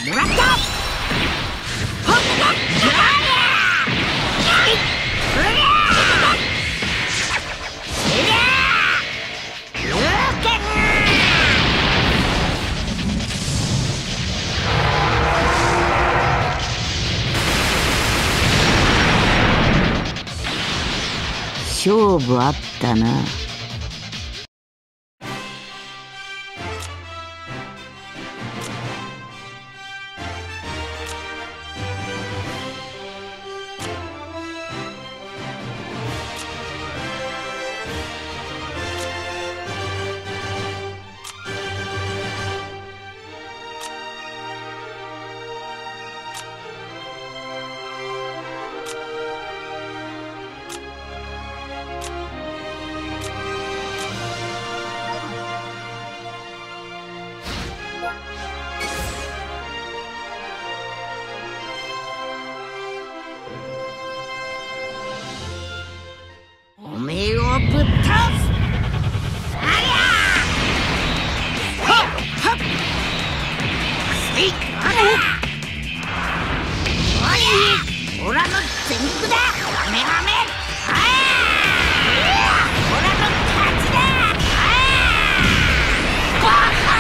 もらった。はっ勝負あったな。おめえをぶっ倒す。ありゃはっはっせいありゃおらの全力だ。カメハメああおらの勝ちだ。ああバ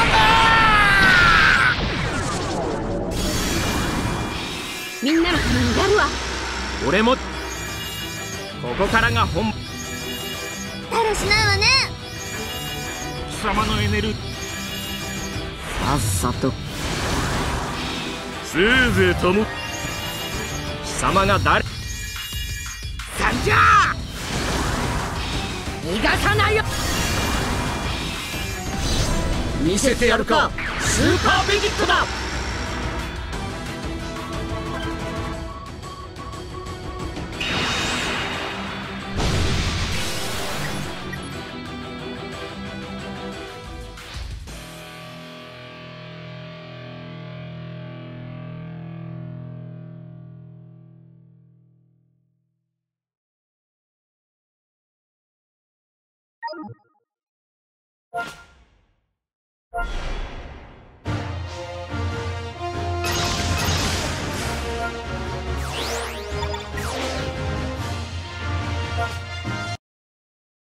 カだ。みんなのためにやるわ。 俺もここからが本だらしないわね。 貴様のエネルギーさっさとせいぜい保貴様が誰さんじゃ逃がさないよ。 見せてやるか。スーパーベジットだ。 you